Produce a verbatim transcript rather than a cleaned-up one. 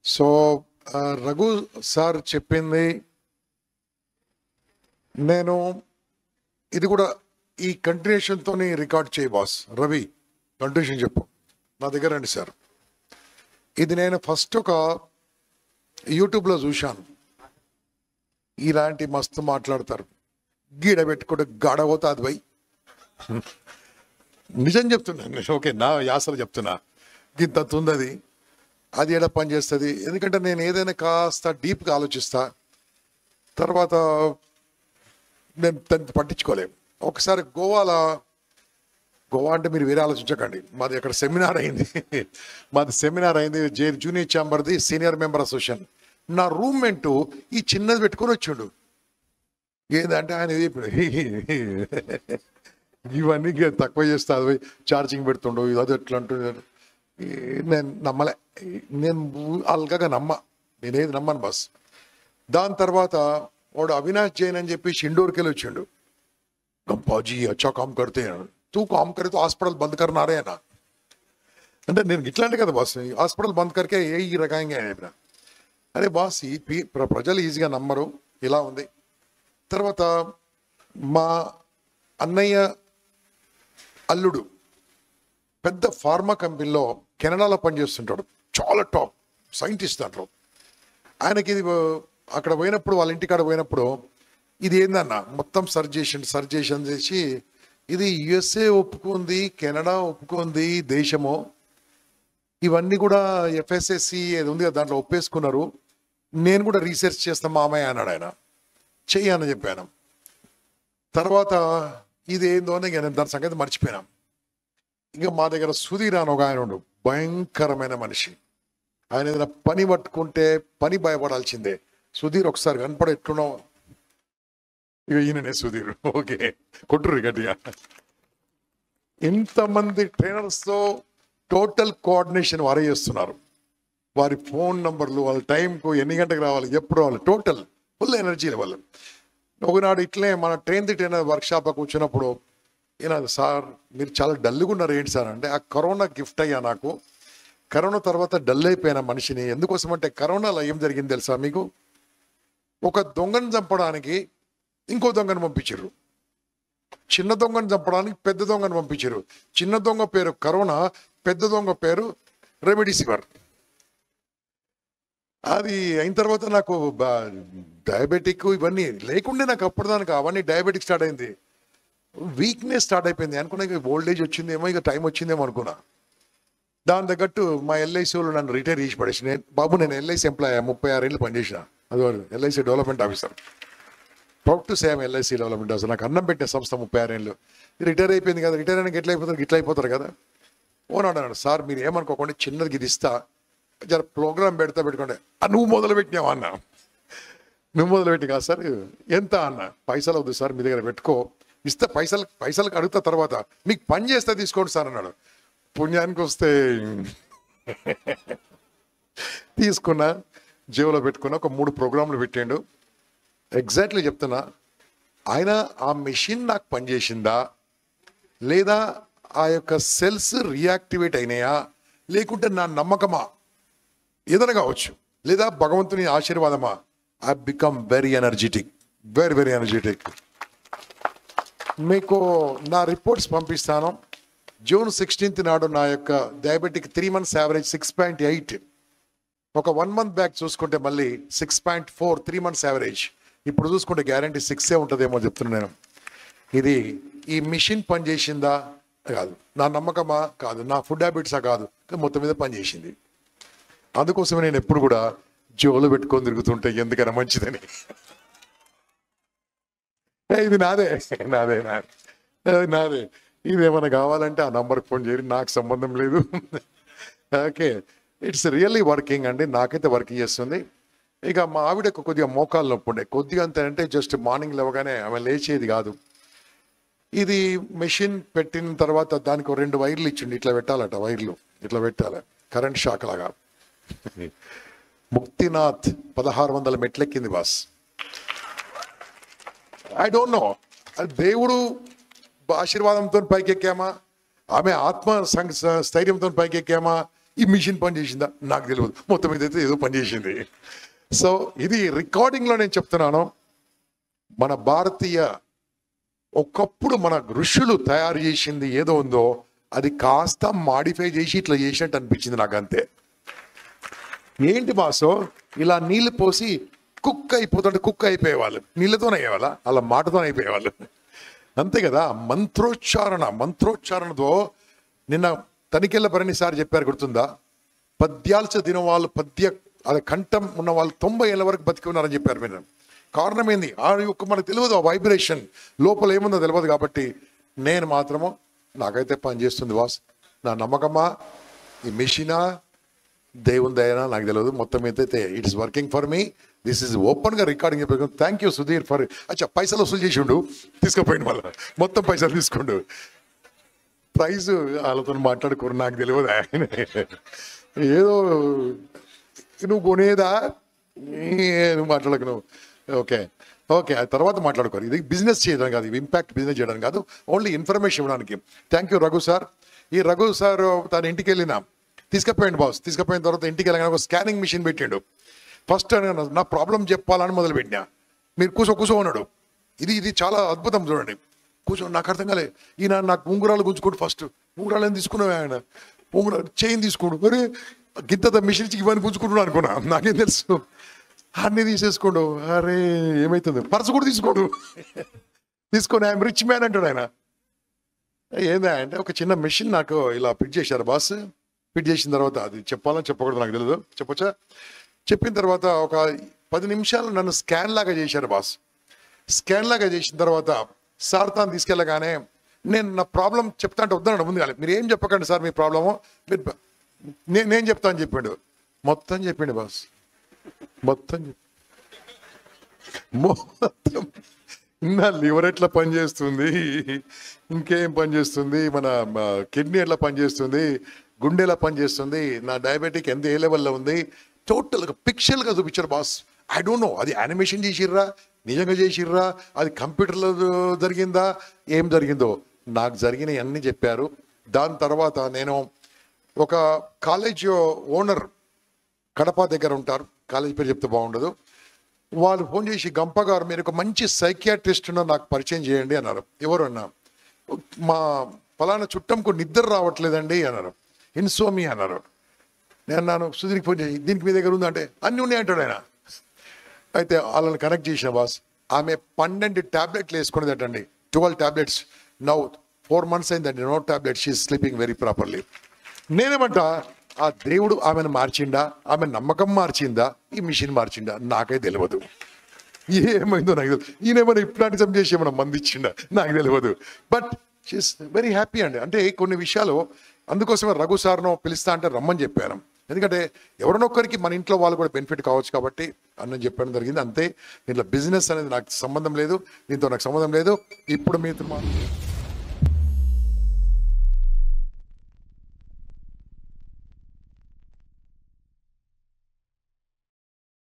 So Raghu sir చెప్పింది నేను ఇది కూడా ఈ కంటిన్యూషన్తో రికార్డ్ చేయి బాస్. రవి కంటిన్యూషన్ చెప్పు, నా దగ్గర రండి సార్. ఇది నేను ఫస్ట్ ఒక యూట్యూబ్లో చూశాను. ఇలాంటి మస్తు మాట్లాడతారు, గీడ పెట్టుకుంటే గడవుతుంది భయ్. నిజం చెప్తున్నా, ఓకే నా యాసలు చెప్తున్నా. ఇంత తుందది అది ఎడ పని చేస్తుంది. ఎందుకంటే నేను ఏదైనా కాస్త డీప్గా ఆలోచిస్తా, తర్వాత నేను దాన్ని పట్టించుకోలేము. ఒకసారి గోవాలో, గోవా అంటే మీరు వేరే ఆలోచించకండి, మాది అక్కడ సెమినార్ అయింది. మాది సెమినార్ అయింది జే జూనియర్ ఛాంబర్ది సీనియర్ మెంబర్ అసోసియేషన్. నా రూమ్మేట్ ఈ చిన్నది పెట్టుకొని వచ్చిండు. ఏంటంటే ఆయన ఇవన్నీ తక్కువ చేస్తా, అది ఛార్జింగ్ పెడుతుండు, ఇది అది ఎట్లా అంటుండే. నేను నమ్మలే, నేను అల్గగా నమ్మ, నేనేది నమ్మను బస్. దాని తర్వాత వాడు అవినాష్ జైన్ అని చెప్పి ఇండోర్కి వెళ్ళి వచ్చిండు. గంపాజీ అచ్చా కామ్ కడితే తూ కామ్ కరితే హాస్పిటల్ బంద్ కరనారే అన్న. అంటే నేను ఇట్లాంటి కదా బాస్, హాస్పిటల్ బంద్ కరికే ఏ ఈ రకంగా అయినా. అరే బాస్, ఈ ప్రజలు ఈజీగా నమ్మరు, ఇలా ఉంది. తర్వాత మా అన్నయ్య అల్లుడు పెద్ద ఫార్మా కంపెనీలో కెనడాలో పనిచేస్తుంటాడు, చాలా టాప్ సైంటిస్ట్ అంటారు. ఆయనకి ఇది అక్కడ పోయినప్పుడు, వాళ్ళ ఇంటికాడ పోయినప్పుడు, ఇది ఏందన్న మొత్తం సర్జేషన్ సర్జేషన్ చేసి, ఇది యుఎస్ఏ ఒప్పుకుంది, కెనడా ఒప్పుకుంది దేశము, ఇవన్నీ కూడా ఎఫ్ఎస్ఎస్సి ఏది ఉంది కదా దాంట్లో ఒప్పేసుకున్నారు, నేను కూడా రీసెర్చ్ చేస్తాను మామయ్య అన్నాడు. ఆయన చెయ్యని చెప్పాను. తర్వాత ఇది ఏందో అని నేను దాని సంగతి మర్చిపోయినాం. ఇంకా మా దగ్గర సుధీర్ అని ఒక ఆయన ఉండు, భయంకరమైన మనిషి. ఆయన ఏదైనా పని పట్టుకుంటే పని భయపడాల్సిందే. సుధీర్ ఒకసారి కనపడ ఎట్లున్నావు, ఇక ఈయననే సుధీర్. ఓకే కొట్టుర్రు గట్టిగా. ఇంతమంది ట్రైనర్స్తో టోటల్ కోఆర్డినేషన్ వారే చేస్తున్నారు. వారి ఫోన్ నంబర్లు, వాళ్ళ టైంకు ఎన్ని గంటలకు రావాలి, ఎప్పుడు రావాలి, టోటల్ ఫుల్ ఎనర్జీ లెవెల్. ఒకనాడు ఇట్లే మన ట్రైన్ ది ట్రైనర్ వర్క్షాప్ కూర్చున్నప్పుడు, ఈయన సార్ మీరు చాలా డల్గా ఉన్నారు ఏంటి సార్ అంటే, ఆ కరోనా గిఫ్ట్ అయ్యా నాకు. కరోనా తర్వాత డల్ అయిపోయిన మనిషిని. ఎందుకోసం అంటే కరోనాలో ఏం జరిగింది తెలుసా మీకు? ఒక దొంగను చంపడానికి ఇంకో దొంగను పంపించారు, చిన్న దొంగను చంపడానికి పెద్ద దొంగను పంపించారు. చిన్న దొంగ పేరు కరోనా, పెద్ద దొంగ పేరు రెమెడీసివిర్. అది అయిన తర్వాత నాకు డయాబెటిక్ ఇవన్నీ లేకుండే, నాకు అప్పటిదానికి అవన్నీ డయాబెటిక్ స్టార్ట్ అయింది, వీక్నెస్ స్టార్ట్ అయిపోయింది. అనుకున్నా ఇక ఓల్డ్ ఏజ్ వచ్చిందేమో, ఇక టైం వచ్చిందేమో అనుకున్నా. దాని తగ్గట్టు మా ఎల్ఐసి వాళ్ళు నన్ను రిటైర్ చేసి పడేసి, నేను బాబు నేను ఎల్ఐసి ఎంప్లాయ్ ముప్పై ఆరు ఏళ్ళు పనిచేసిన, అది LIC development officer. Proud to same LIC development officer. నాకు అన్నం పెట్టిన సంస్థ ముప్పై ఆరు ఏళ్ళు. రిటైర్ అయిపోయింది కదా, రిటైర్ అయినా ఎట్లా అయిపోతారు, ఇట్లా అయిపోతారు కదా. ఓనాడు అన్నాడు, సార్ మీరు ఏమనుకోకుండా చిన్నది ఇది ఇస్తా, జర ప్రోగ్రామ్ పెడతా పెట్టుకోండి. నువ్వు మొదలు పెట్టినావా అన్న. నువ్వు మొదలు పెట్టి కాదు సార్, ఎంత అన్న, పైసలు అవుతుంది సార్ మీ దగ్గర పెట్టుకో, ఇస్తే పైసలు పైసలకు అడుగుతా, తర్వాత మీకు పని చేస్తే తీసుకోండి సార్ అన్నాడు. పుణ్యానికి వస్తే తీసుకున్నా, జేబులో పెట్టుకున్నా. ఒక మూడు ప్రోగ్రాంలు పెట్టాడు. ఎగ్జాక్ట్లీ చెప్తున్నా, ఆయన ఆ మెషిన్ నాకు పనిచేసిందా లేదా, ఆ యొక్క సెల్స్ రియాక్టివేట్ అయినాయా, లేకుంటే నా నమ్మకమా, ఏదైనా కావచ్చు, లేదా భగవంతుని ఆశీర్వాదమా, I become very energetic, very very energetic. మీకు నా రిపోర్ట్స్ పంపిస్తాను. జూన్ సిక్స్టీన్త్ నాడు నా యొక్క diabetic three months average six point eight, ఒక వన్ మంత్ బ్యాక్ చూసుకుంటే మళ్ళీ six point four three months average. ఇప్పుడు చూసుకుంటే గ్యారంటీ సిక్సే ఉంటుందేమో చెప్తున్నాను నేను. ఇది ఈ మిషన్ పనిచేసిందా కాదు, నా నమ్మకమా కాదు, నా ఫుడ్ హ్యాబిట్సా కాదు, మొత్తం మీద పనిచేసింది. అందుకోసమే నేను ఎప్పుడు కూడా జోలు పెట్టుకొని తిరుగుతుంటే ఎందుకైనా మంచిదని. ఇది నాదే నాదే నాదే నాదే ఇది ఏమైనా కావాలంటే ఆ నంబర్కి ఫోన్ చేయండి, నాకు సంబంధం లేదు. ఓకే, ఇట్స్ రియల్లీ వర్కింగ్ అండి, నాకైతే వర్కింగ్ చేస్తుంది. ఇక మా ఆవిడకు కొద్దిగా మోకాలు నొప్పి ఉండే, కొద్దిగా అంత అంటే జస్ట్ మార్నింగ్ లేవగానే ఆమె లేచేది కాదు. ఇది మెషిన్ పెట్టిన తర్వాత దానికి రెండు వైర్లు ఇచ్చిండి, ఇట్లా పెట్టాలట, వైర్లు ఇట్లా పెట్టాలి, కరెంట్ షాక్ లాగా. ముక్తినాథ్ పదహారు వందల మెట్లెక్కింది బాస్. ఐ డోంట్ నో, దేవుడు ఆశీర్వాదంతో పైకెక్కామా, ఆమె ఆత్మ స్థైర్యంతో పైకెక్కామా, ఈ మిషన్ పని చేసిందా నాకు తెలియదు, మొత్తం ఇదైతే ఏదో పని చేసింది. సో ఇది రికార్డింగ్లో నేను చెప్తున్నాను, మన భారతీయ ఒకప్పుడు మన ఋషులు తయారు చేసింది ఏదో ఉందో అది కాస్త మాడిఫై చేసి ఇట్లా చేసినట్టు అనిపించింది నాకు. అంతే. ఏంటి బాసో ఇలా నీళ్ళు పోసి కుక్ అయిపోతుంటే కుక్ అయిపోయేవాళ్ళు, నీళ్ళతోనే అయ్యేవాళ్ళ, అలా మాటతోనే అయిపోయేవాళ్ళు. అంతే కదా. మంత్రోచ్చారణ మంత్రోచ్చారణతో నిన్న తనికెళ్ళ భరణి సార్ చెప్పారు, గుర్తుందా? పద్యాల్చ దిన వాళ్ళు పద్య అది కంఠం ఉన్న వాళ్ళు తొంభై ఏళ్ళ వరకు బతికి ఉన్నారని చెప్పారు. మీరు కారణం ఏంది? ఆ యొక్క మనకు తెలియదు, ఆ వైబ్రేషన్ లోపల ఏముందో తెలియదు. కాబట్టి నేను మాత్రము నాకైతే పని చేస్తుంది బాస్, నా నమ్మకమా ఈ మిషనా దేవుని దయనా నాకు తెలియదు, మొత్తం అయితే it is working for me. This is ఓపెన్గా recording. Thank you Sudheer for. అచ్చా పైసలు వసూలు చేసిండు, తీసుకుపోయింది మళ్ళీ, మొత్తం పైసలు తీసుకోండు. ప్రైజ్ వాళ్ళతో మాట్లాడుకోరు, నాకు తెలియదు. ఆయన ఏదో నువ్వు కొనేదా నువ్వు మాట్లాడకు నువ్వు. ఓకే ఓకే ఆ తర్వాత మాట్లాడుకోరు. ఇది బిజినెస్ చేయడం కాదు, ఇది ఇంపాక్ట్ బిజినెస్ చేయడం కాదు, ఓన్లీ ఇన్ఫర్మేషన్ ఇవ్వడానికి. Thank you Raghu sir. ఈ రఘు సార్ తన ఇంటికి వెళ్ళినా తీసుకుపోయిండు బాస్. తీసుకుపోయిన తర్వాత ఇంటికి వెళ్ళగానే ఒక స్కానింగ్ మిషన్ పెట్టిండు. ఫస్ట్ నా ప్రాబ్లం చెప్పాలని మొదలుపెట్టినా, మీరు కూర్చో కూర్చో ఉన్నాడు. ఇది ఇది చాలా అద్భుతం చూడండి. కూర్చో, నాకు అర్థం కాలే. ఈయన నాకు ఉంగురాలు గుంజుకోడు. ఫస్ట్ ఉంగురాలు ఏం తీసుకున్నావు? ఆయన ఉంగురాలు చైన్ తీసుకోడు. మరి గింత మిషన్ ఇచ్చి ఇవన్నీ గుంజుకుంటున్నాడు అనుకున్నా, నాకేం తెలుసు. అన్నీ తీసేసుకోడు. అరే ఏమవుతుంది? పర్సు కూడా తీసుకోడు. తీసుకొని ఐఎమ్ రిచ్ మ్యాన్ అంటాడు ఆయన. ఏందా అంటే ఒక చిన్న మిషన్ నాకు ఇలా ఫిట్ చేశారు బాస్. ఫిట్ చేసిన తర్వాత అది చెప్పాలని చెప్పకూడదు నాకు తెలియదు, చెప్పొచ్చా? చెప్పిన తర్వాత ఒక పది నిమిషాలు నన్ను స్కాన్ లాగా చేశారు బాస్. స్కాన్ లాగా చేసిన తర్వాత సార్ తాను తీసుకెళ్ళగానే నేను నా ప్రాబ్లం చెప్తా అంటే వద్దన్నాడు ముందు. కానీ మీరు ఏం చెప్పకండి సార్ మీ ప్రాబ్లము, మీరు నేను నేను చెప్తా అని చెప్పాడు. మొత్తం చెప్పిండు బాస్, మొత్తం మొత్తం. నా లివర్ ఎట్లా పనిచేస్తుంది, ఇంకేం పనిచేస్తుంది, మన కిడ్నీ ఎట్లా పనిచేస్తుంది, గుండె ఎలా పనిచేస్తుంది, నా డయాబెటిక్ ఎంత ఏ లెవెల్లో ఉంది, టోటల్గా పిక్చర్గా చూపించారు బాస్. ఐ డోంట్ నో అది యానిమేషన్ చేసిర్రా, నిజంగా చేసిర్రా, అది కంప్యూటర్లో జరిగిందా, ఏం జరిగిందో నాకు జరిగినవి అన్నీ చెప్పారు. దాని తర్వాత నేను ఒక కాలేజ్ ఓనర్ కడప దగ్గర ఉంటారు, కాలేజ్ పేరు చెప్తే బాగుండదు. వాళ్ళు ఫోన్ చేసి గంప గారు మీరు ఒక మంచి సైకియాట్రిస్ట్ నాకు పరిచయం చేయండి అన్నారు. ఎవరు అన్నా? మా ఫలానా చుట్టంకు నిద్ర రావట్లేదండి అన్నారు. ఇన్సోమి అన్నారు. నేను అన్నాను సుధీర్కి ఫోన్ చేసి దీనికి మీ దగ్గర ఉందంటే అన్నీ ఉన్నాయి అంటాడు ఆయన. అయితే వాళ్ళని కనెక్ట్ చేసిన బాస్. ఆమె పన్నెండు ట్యాబ్లెట్లు వేసుకునేదటండి, twelve tablets. Now four months అయిందండి, no tablets, she sleeping very properly. నేనేమంటా ఆ దేవుడు ఆమెను మార్చిండా, ఆమె నమ్మకం మార్చిందా, ఈ మిషన్ మార్చిండా నాకే తెలియదు. ఏమైందో నాకు తెలియదు. ఈయనేమైనా ఇప్లాంటిజం చేసి ఏమైనా మంది ఇచ్చిండా నాకు తెలియదు. బట్ షీఈస్ వెరీ హ్యాపీ అండి. అంటే కొన్ని విషయాలు అందుకోసమే రఘు సార్ను పిలుస్తా అంటే రమ్మని చెప్పాను. ఎందుకంటే ఎవరినొక్కరికి మన ఇంట్లో వాళ్ళు కూడా బెనిఫిట్ కావచ్చు కాబట్టి అన్నని చెప్పడం జరిగింది. అంతే. దీంట్లో బిజినెస్ అనేది నాకు సంబంధం లేదు, దీంతో నాకు సంబంధం లేదు. ఇప్పుడు మీతో